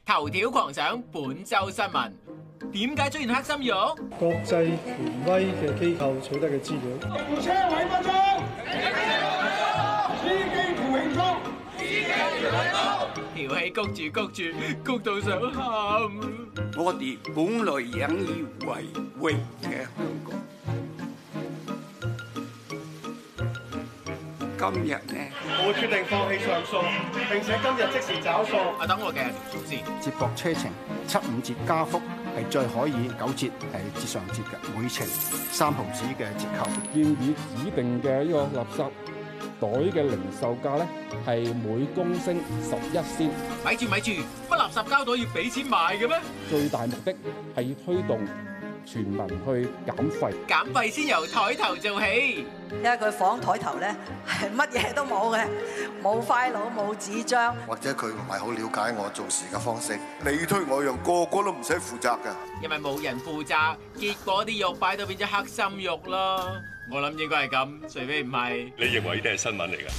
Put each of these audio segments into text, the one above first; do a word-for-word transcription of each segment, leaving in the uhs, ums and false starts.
頭條狂想本周新聞，點解出現黑心肉？ 國際權威嘅機構取得嘅資料。 車位不足，司機條慶祝，司機條慶祝， 條氣谷住谷住，谷到想喊。 我哋本來引以為榮嘅香港，今日呢， 我決定放棄上訴，並且今日即時找數。 啊，等我嘅先。 接駁車程七五折加幅係最可以九折係折上折嘅，每程三毫子嘅折扣。 建議指定嘅呢個垃圾袋嘅零售價咧係每公升十一仙。 咪住咪住，乜垃圾膠袋要俾錢買嘅咩？ 最大目的係要推動全民去減廢， 減廢先由台頭做起。 因為佢房台頭咧係乜嘢都冇嘅，冇 file 冇紙張， 或者佢唔係好了解我做事嘅方式，你推我讓，個個都唔使負責㗎。 因為冇人負責，結果啲肉擺到變咗黑心肉咯。我諗應該係咁，除非唔係。 你認為呢啲係新聞嚟㗎？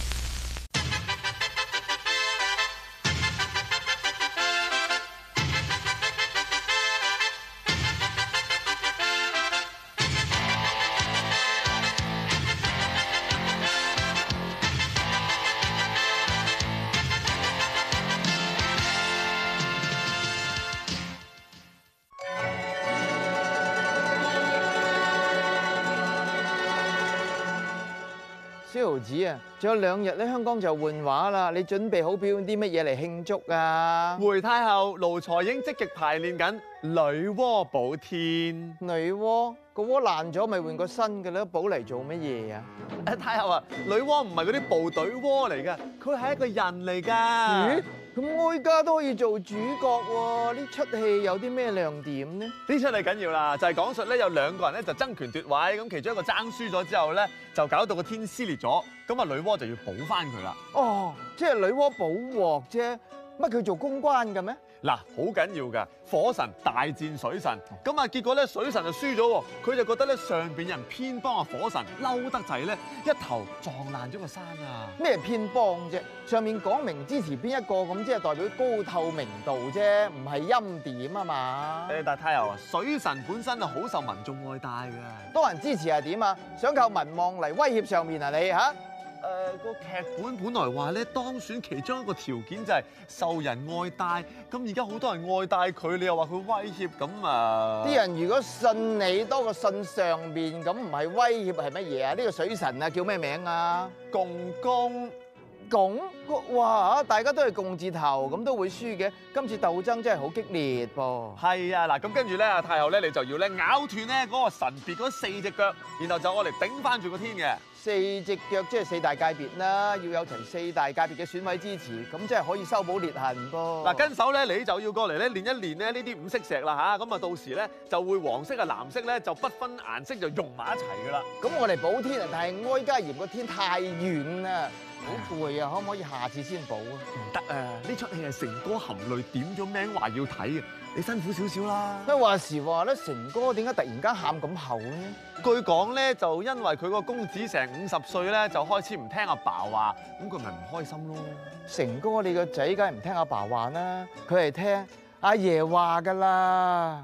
小豪子啊，仲有兩日咧，香港就換畫啦。你準備好表演啲乜嘢嚟慶祝啊？ 回太后盧才英積極排練緊女媧補天。 女媧個鍋爛咗，咪換個新嘅咯，補嚟做乜嘢啊？ 誒太后啊，女媧唔係嗰啲部隊鍋嚟㗎，佢係一個人嚟㗎。 咦？咁哀家都可以做主角喎？呢出戲有啲咩亮點呢？ 呢出戲緊要啦，就係講述咧有兩個人咧就爭權奪位，咁其中一個爭輸咗之後咧，就搞到個天撕裂咗，咁啊女媧就要補翻佢啦。 哦，即係女媧補鑊啫，乜佢做公關嘅咩？ 嗱，好緊要㗎，火神大戰水神，咁啊結果咧水神就輸咗喎，佢就覺得咧上邊有人偏幫啊火神，嬲得滯咧，一頭撞爛咗個山啊！ 咩偏幫啫？上面講明支持邊一個咁，即係代表高透明度啫，唔係欽點啊嘛。 誒，但係太后啊，水神本身係好受民眾愛戴㗎， 多人支持係點啊？想靠民望嚟威脅上面啊你嚇？ 誒、呃個劇本本來話咧，當選其中一個條件就係受人愛戴，咁而家好多人愛戴佢，你又話佢威脅，咁啊？啲人如果信你多過信上面，咁唔係威脅係乜嘢啊？呢個水神啊叫咩名啊？ 共工共哇！大家都係共字頭，咁都會輸嘅。今次鬥爭真係好激烈噃。 係啊，嗱咁跟住咧，阿太后咧你就要咧咬斷咧嗰個神別嗰四隻腳，然後就我嚟頂翻住個天嘅。 四隻腳即係四大界別啦，要有齊四大界別嘅選委支持，咁即係可以修補裂痕噃。 嗱，跟手咧你就要過嚟咧練一練咧呢啲五色石啦嚇，咁啊到時咧就會黃色啊藍色咧就不分顏色就融埋一齊噶啦。 咁我嚟補天啊，但係哀家嫌個天太遠啦。好攰啊！可唔可以下次先補啊？ 唔得啊！呢出戲係成哥含淚點咗名話要睇嘅，你辛苦少少啦。 乜話時話咧，成哥點解突然間喊咁厚咧？ 據講咧，就因為佢個公子成五十歲咧，就開始唔聽阿爸話，咁佢咪唔開心咯。 成哥，你個仔梗係唔聽阿爸話啦，佢係聽阿爺話㗎啦。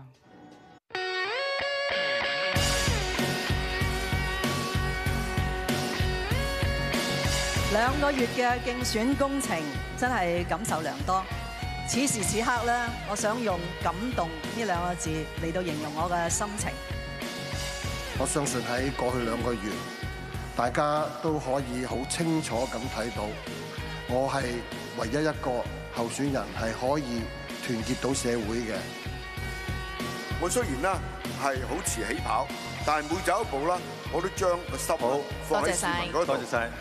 兩個月嘅競選工程真係感受良多。此時此刻咧，我想用感動呢兩個字嚟到形容我嘅心情。 我相信喺過去兩個月，大家都可以好清楚咁睇到，我係唯一一個候選人係可以團結到社會嘅。 我雖然啦係好遲起跑，但係每走一步啦，我都將個心好放喺市民嗰度。多謝晒。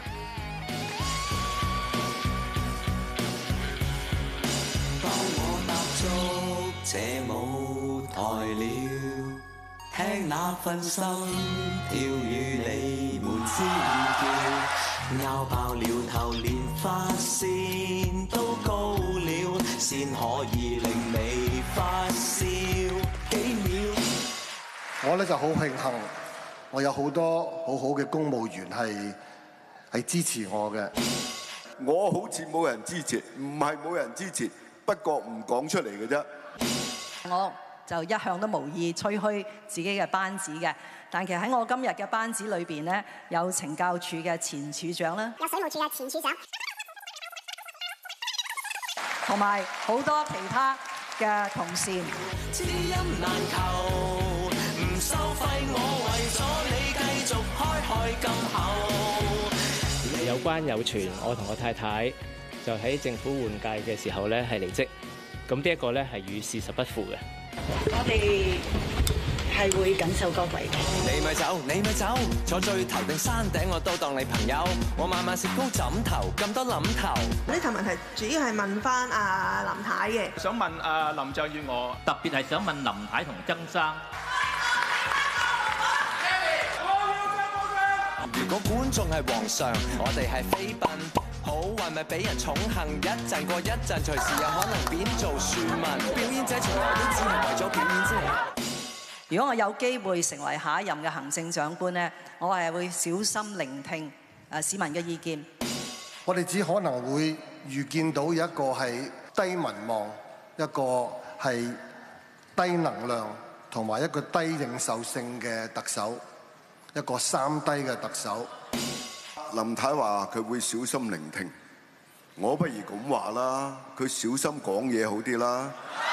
這舞台了，聽那份心跳與你們尖叫，拗爆了頭，連髮線都高了，先可以令你發燒幾秒。 我咧就好慶幸，我有好多好好嘅公務員係係支持我嘅。 我好似冇人支持，唔係冇人支持。 不覺唔講出嚟嘅啫。 我就一向都無意吹噓自己嘅班子嘅，但其實喺我今日嘅班子裏邊咧，有懲教處嘅前處長啦， 有水務處嘅前處長， 同埋好多其他嘅同事。 知音難求，唔收費，我為咗你繼續開開金口。 有關有傳，我同我太太就喺政府換屆嘅時候咧係離職，咁呢一個咧係與事實不符嘅。 我哋係會緊守崗位嘅。 你咪走，你咪走，坐最頭定山頂我都當你朋友。我晚晚食高枕頭，咁多諗頭。 呢條問題主要係問翻阿林太嘅。 想問阿林鄭月娥，特別係想問林太同曾生。 如果觀眾係皇上，我哋係妃嬪，好運咪俾人寵幸，一陣過一陣，隨時有可能變做庶民。表演者從來都只係為咗表演啫。 如果我有機會成為下一任嘅行政長官呢，我係會小心聆聽誒市民嘅意見。 我哋只可能會預見到一個係低民望，一個係低能量，同埋一個低認受性嘅特首。一個三低嘅特首， 林太話佢會小心聆聽，我不如咁話啦，佢小心講嘢好啲啦。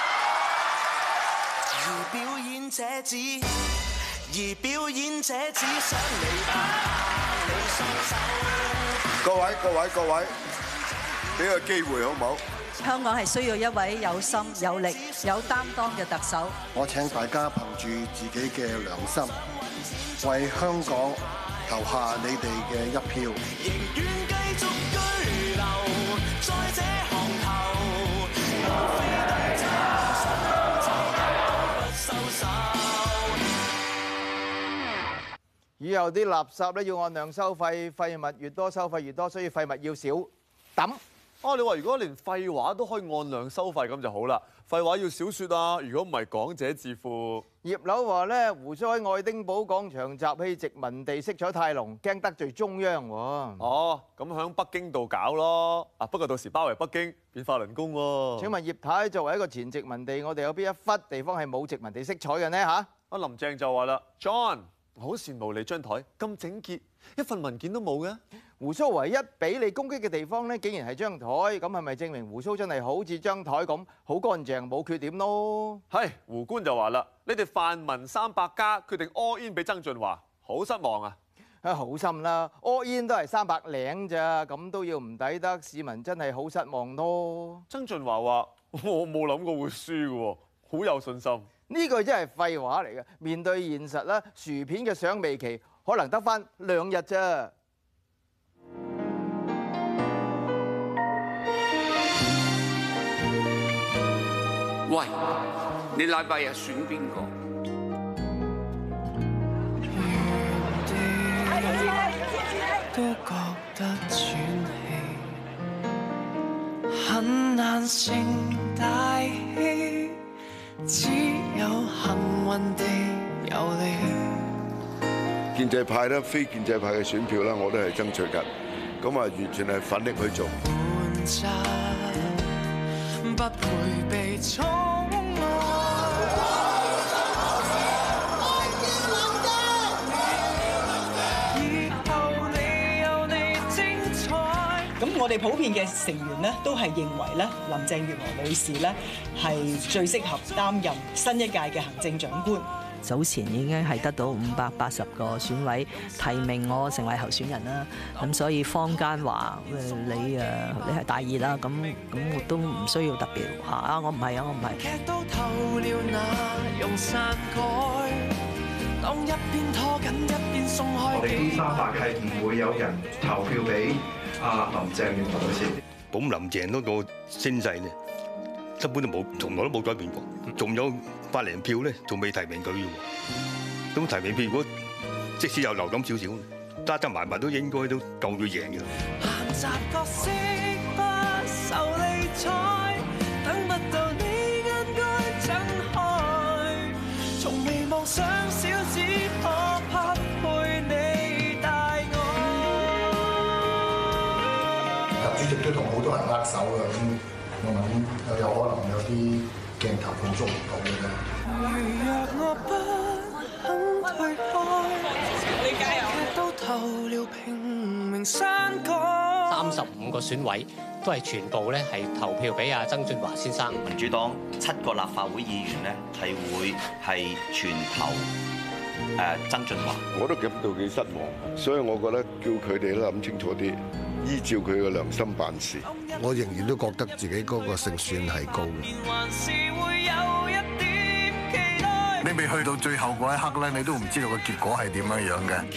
而表演者只，而表演者只想你把你雙手。 各位各位各位，俾個機會好唔好？ 香港係需要一位有心有力有擔當嘅特首。 我請大家憑住自己嘅良心，為香港投下你哋嘅一票。 仍願繼續居留在這行頭，無非得這雙手不收手。 以後啲垃圾咧要按量收費，廢物越多收費越多，所以廢物要少抌。 哦，你話如果連廢話都可以按量收費咁就好啦。廢話要少説啊，如果唔係講者自負。 葉劉話咧，胡鬚喺愛丁堡廣場集氣殖民地，色彩太濃，驚得罪中央喎。 哦，咁響北京度搞咯。啊，不過到時包圍北京變法輪功喎。 請問葉太作為一個前殖民地，我哋有邊一忽地方係冇殖民地色彩嘅呢？嚇？ 阿林鄭就話啦 ，John， 好羨慕你張台咁整潔，一份文件都冇嘅。 胡鬚唯一俾你攻擊嘅地方咧，竟然係張台，咁係咪證明胡鬚真係好似張台咁好乾淨冇缺點咯？ 係胡官就話啦，你哋泛民三百家決定 all in 俾曾俊華，好失望啊！ 啊，好心啦 ，all in 都係三百零咋，咁都要唔抵得，市民真係好失望咯。 曾俊華話：我冇諗過會輸嘅喎，好有信心。 呢句真係廢話嚟嘅。面對現實啦，薯片嘅賞味期可能得返兩日啫。 喂，你禮拜日選邊個？ 都覺得喘氣，很難成大器，只有幸運地有你。 建制派咧，非建制派嘅選票咧，我都係爭取緊，咁啊完全係奮力去做。 不配被寵愛。以後你有你精彩。 咁我哋普遍嘅成員咧，都係認為咧，林鄭月娥女士咧係最適合擔任新一屆嘅行政長官。 早前已經係得到五百八十個選委提名我成為候選人啦，咁所以坊間話誒你誒你係大熱啦，咁咁我都唔需要特別話啊，我唔係啊，我唔係。 劇都透了那用篡改，當一邊拖緊一邊鬆開。 我哋 D 三百係唔會有人投票俾阿林鄭月娥女士。 咁林鄭嗰個聲勢咧，根本都冇，從來都冇改變過，仲有百零票咧，仲未提名佢嘅喎。咁提名票如果即使有流感少少，加加埋埋都應該都夠佢贏嘅。 閒雜角色不受理睬，等不到你眼該睜開，從未妄想小子可匹配你大愛。 習主席都同好多人握手嘅，咁我諗有可能。 啲鏡頭捕捉唔到嘅啫。 三十五個選委都係全部咧係投票俾阿曾俊華先生。 民主黨七個立法會議員咧係會係全投誒曾俊華。 我都感到幾失望，所以我覺得叫佢哋咧諗清楚啲，依照佢嘅良心辦事。 我仍然都覺得自己嗰個勝算係高嘅。你未去到最後嗰一刻咧，你都唔知道個結果係點樣樣嘅。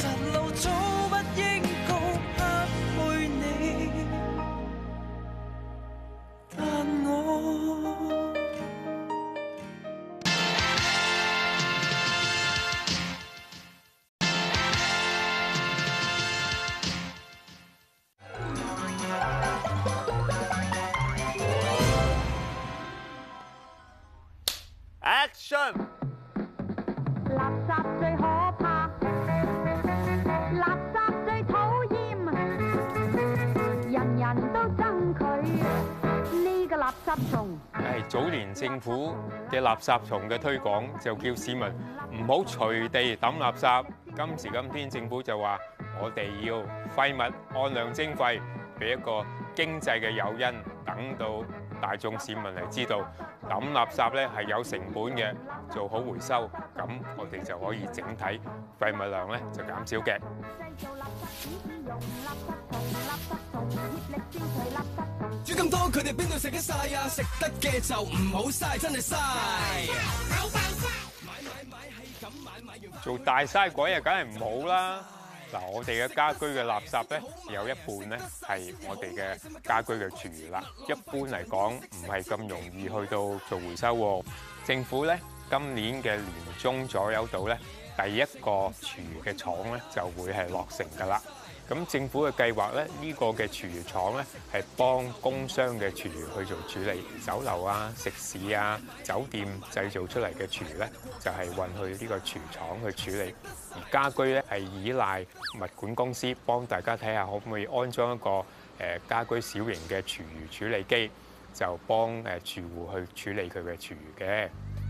Action！ 垃圾最可怕，垃圾最討厭，人人都憎佢呢個垃圾蟲。 誒，早年政府嘅垃圾蟲嘅推廣就叫市民唔好隨地抌垃圾。今時今天政府就話我哋要廢物按量徵費，俾一個經濟嘅誘因，等到大眾市民嚟知道抌垃圾咧係有成本嘅，做好回收，咁我哋就可以整體廢物量咧就減少嘅。 煮咁多，佢哋邊度食得晒啊？食得嘅就唔好嘥，真係嘥。 做大嘥鬼啊，梗係唔好啦！嗱，我哋嘅家居嘅垃圾咧，有一半咧係我哋嘅家居嘅廚餘啦。一般嚟講，唔係咁容易去到做回收喎。政府咧今年嘅年中左右度咧，第一個廚餘嘅廠咧就會係落成㗎啦。咁政府嘅計劃咧，呢個嘅廚餘廠咧係幫工商嘅廚餘去做處理，酒樓啊、食肆啊、酒店製造出嚟嘅廚餘咧，就係運去呢個廚廠去處理。而家居咧係依賴物管公司幫大家睇下可唔可以安裝一個誒家居小型嘅廚餘處理機，就幫誒住戶去處理佢嘅廚餘嘅。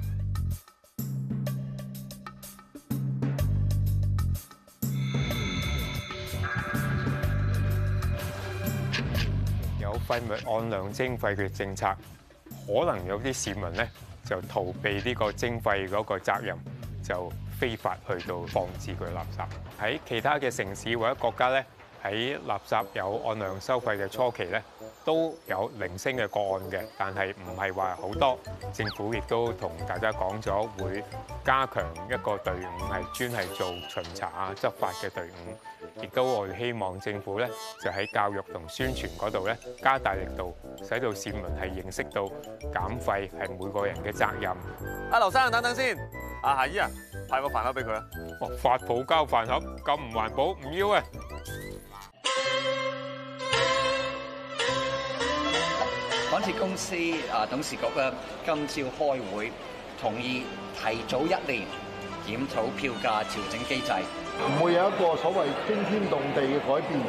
有廢物按量徵費嘅政策，可能有啲市民咧就逃避呢個徵費嗰個責任，就非法去到放置佢垃圾。喺其他嘅城市或者國家咧，喺垃圾有按量收費嘅初期咧，都有零星嘅個案嘅，但係唔係話好多。政府亦都同大家講咗，會加強一個隊伍係專係做巡查啊、執法嘅隊伍。亦都我哋希望政府咧就喺教育同宣傳嗰度咧加大力度，使到市民係認識到減廢係每個人嘅責任。 阿劉生，等等先。阿夏姨啊，派個飯盒俾佢啊！ 哇，發泡膠飯盒咁唔環保，唔要啊！ 港鐵公司啊董事局咧今朝開會，同意提早一年檢討票價調整機制， 唔會有一個所謂驚天動地嘅改變。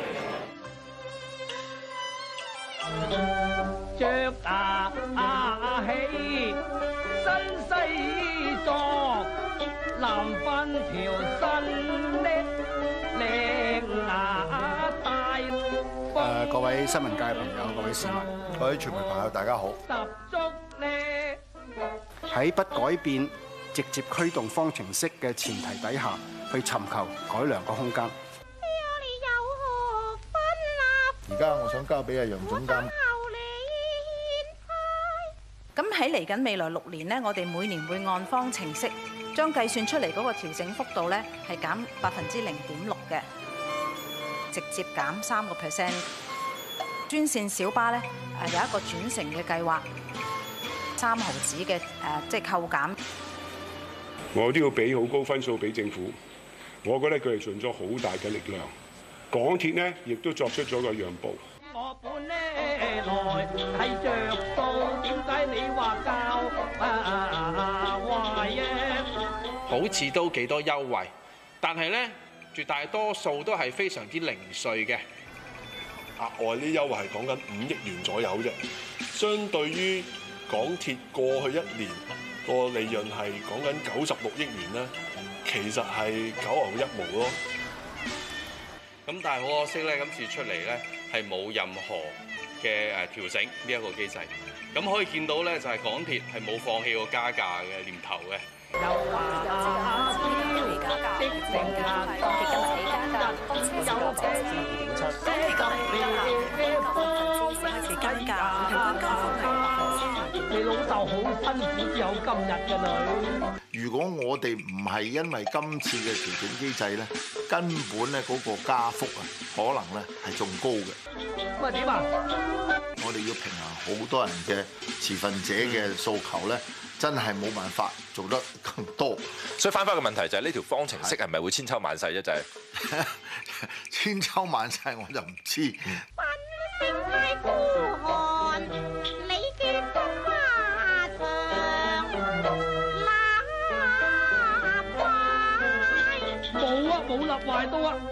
着打起新西裝，藍粉條新的靚牙帶。 誒，各位新聞界嘅朋友，各位市民， 各位傳媒朋友，大家好。 喺不改變直接驅動方程式嘅前提底下，去尋求改良個空間。 而家我想交俾阿楊總監。 咁喺嚟緊未來六年呢，我哋每年會按方程式將計算出嚟嗰個調整幅度咧係減百分之零點六嘅，直接減三個 percent。專線小巴咧誒有一個轉乘嘅計劃，三毫子嘅誒即係扣減。 我都要俾好高分數俾政府，我覺得佢哋盡咗好大嘅力量。港鐵呢亦都作出咗個讓步。 我本呢來係着數，點解你話教壞嘅？ 好似都幾多優惠，但係咧絕大多數都係非常之零碎嘅。 額外啲優惠係講緊五億元左右啫，相對於港鐵過去一年個利潤係講緊九十六億元咧，其實係九牛一毛咯。 咁但係好可惜咧，今次出嚟咧係冇任何嘅誒調整呢一個機制。咁可以見到咧，就係港鐵係冇放棄過加價嘅念頭嘅。有話啊，邊加價？即係加價，港鐵今日起加價，公司有個車二點七，港鐵今日開始加價，平均加幅係百分之。你老豆好辛苦先有今日嘅女。 如果我哋唔係因為今次嘅調整機制咧，根本咧嗰個加幅啊，可能咧係仲高嘅。咁啊點啊？我哋要平衡好多人嘅持份者嘅訴求咧，真係冇辦法做得更多。 所以翻返個問題就係呢條方程式係咪會千秋萬世啫？就係千秋萬世我就唔知。 問聲太孤寒，你嘅公馬上立壞。 冇啊，冇立壞到啊！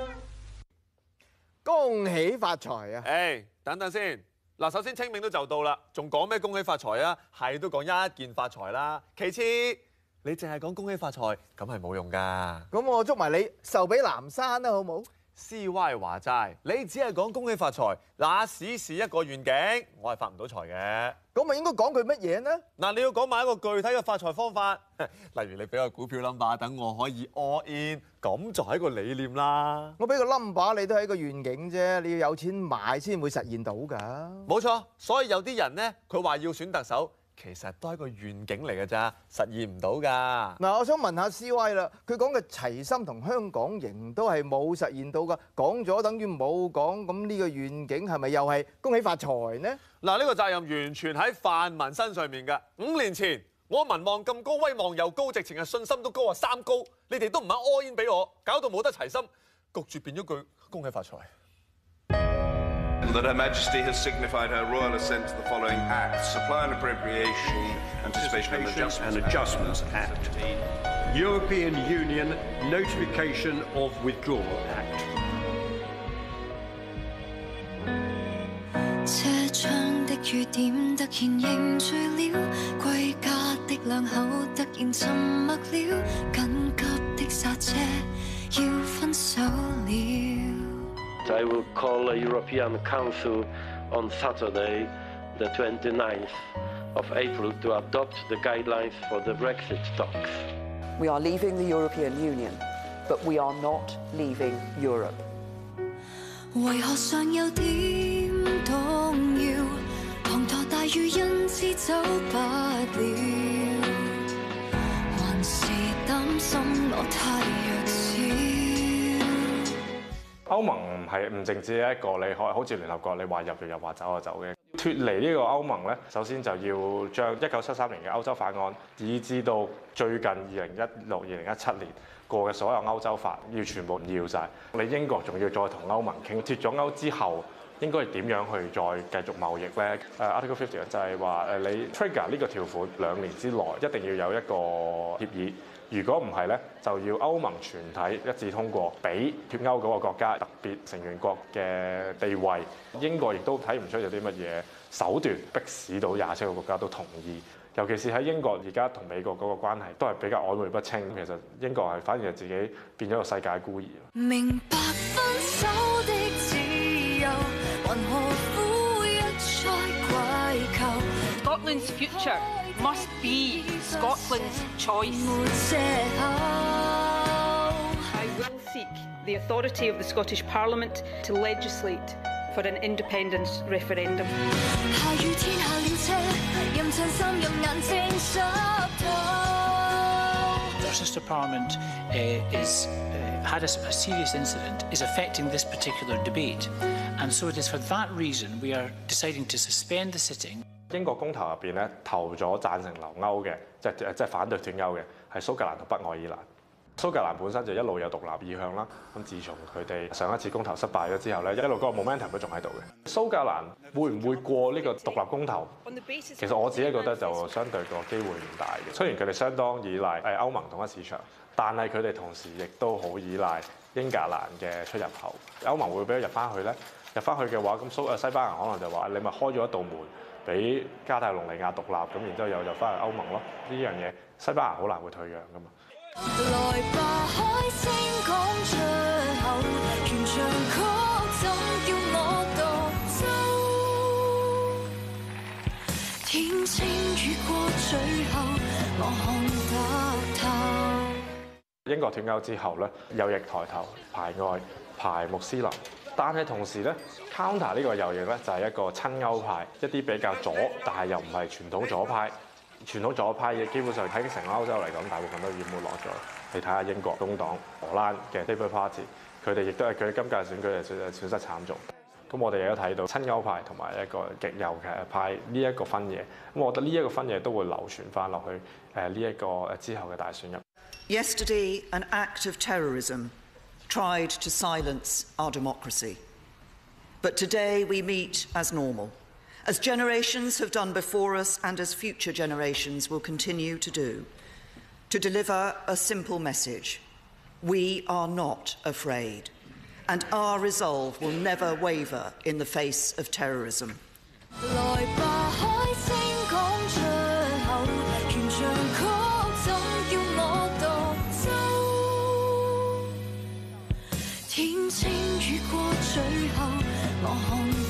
恭喜發財啊！ 誒，等等先。嗱，首先清明都就到啦，仲講咩恭喜發財啊？係都講一件發財啦。其次，你淨係講恭喜發財，咁係冇用㗎。 咁我祝埋你壽比南山啦，好冇 ？C Y 話齋，你只係講恭喜發財，那只是一個願景，我係發唔到財嘅。 咁咪應該講佢乜嘢呢？ 嗱，你要講埋一個具體嘅發財方法，例如你俾個股票 number，等我可以 all in，咁就係一個理念啦。 我俾個 number 你都係一個願景啫，你要有錢買先會實現到㗎。 冇錯，所以有啲人呢，佢話要選特首，其實都係一個願景嚟㗎咋，實現唔到㗎。 嗱，我想問下 C Y 啦，佢講嘅齊心同香港營都係冇實現到㗎，講咗等於冇講，咁呢個願景係咪又係恭喜發財呢？ 嗱，呢個責任完全喺泛民身上面㗎。五年前我民望咁高，威望又高，直情係信心都高啊，三高，你哋都唔肯 all in 俾我，搞到冇得齊心，焗住變咗句恭喜發財。 That Her Majesty has signified her royal assent to the following acts: Supply and Appropriation, Anticipation and Adjustments, and Adjustments Act, European Union Notification of Withdrawal Act. 車窗的雨點突然凝聚了，歸家的兩口突然沉默了，緊急的剎車要分手了。 I will call a European Council on Saturday, the twenty-ninth of April, to adopt the guidelines for the Brexit talks. We are leaving the European Union, but we are not leaving Europe. 為何尚有點動搖？滂沱大雨因此走不了，還是擔心我太弱小。 歐盟唔係唔淨止一個你可好似聯合國，你話入就入，話走就走嘅。脱離呢個歐盟咧，首先就要將一九七三年嘅歐洲法案，以至到最近二零一六、二零一七年過嘅所有歐洲法，要全部要晒。你英國仲要再同歐盟傾，脱咗歐之後，應該係點樣去再繼續貿易咧？誒、uh, Article fifty 就係話誒你 trigger 呢個條款兩年之內一定要有一個協議。如果唔係咧，就要歐盟全體一致通過，俾脱歐嗰個國家特別成員國嘅地位。英國亦都睇唔出有啲乜嘢手段迫使到廿七個國家都同意。尤其是喺英國而家同美國嗰個關係都係比較曖昧不清。其實英國係反而係自己變咗個世界孤兒。 明白分手的自由，還何苦一再跪求 Scotland's future must be Scotland's choice. I will seek the authority of the Scottish Parliament to legislate for an independence referendum. The Westminster Parliament uh, is, uh, had a, a serious incident, is affecting this particular debate, and so it is for that reason we are deciding to suspend the sitting. 英國公投入邊咧投咗贊成留歐嘅，即係即係反對脱歐嘅，係蘇格蘭同北愛爾蘭。蘇格蘭本身就一路有獨立意向啦，咁自從佢哋上一次公投失敗咗之後咧，一路嗰個 momentum 都仲喺度嘅。蘇格蘭會唔會過呢個獨立公投？其實我自己覺得就相對個機會唔大嘅。雖然佢哋相當依賴誒歐盟統一市場，但係佢哋同時亦都好依賴英格蘭嘅出入口。歐盟會俾佢入翻去咧？入翻去嘅話，咁蘇誒西班牙可能就話你咪開咗一道門。 俾加泰隆尼亞獨立，咁然之後又又翻去歐盟咯。呢樣嘢西班牙好難會退讓噶嘛。 來吧，開聲講出口，全場曲怎叫我獨奏？天青雨過最後，我看得透。 英國脫歐之後咧，右翼抬頭排外排穆斯林，但係同時咧 counter 呢個右翼咧就係一個親歐派，一啲比較左，但係又唔係傳統左派。傳統左派嘅基本上喺成個歐洲嚟講，大部分都已經沒落咗。你睇下英國工黨、荷蘭嘅 Labour Party， 佢哋亦都係佢今屆選舉係損失慘重。咁我哋亦都睇到親歐派同埋一個極右嘅派呢一個分野。咁我覺得呢一個分野都會流傳翻落去誒呢一個之後嘅大選入。 Yesterday, an act of terrorism tried to silence our democracy. But today we meet as normal, as generations have done before us and as future generations will continue to do, to deliver a simple message. We are not afraid, and our resolve will never waver in the face of terrorism. 來吧，開聲講出口，全場曲怎叫我獨奏？天青雨過最後，我看